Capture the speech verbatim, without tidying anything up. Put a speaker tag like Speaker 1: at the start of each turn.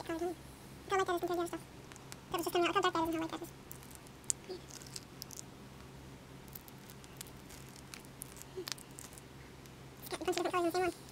Speaker 1: it colored, huh? It felt like that as compared to the other stuff. That was just coming out. Look how dark that is and how light that is. It's got a bunch of different colors in the same one.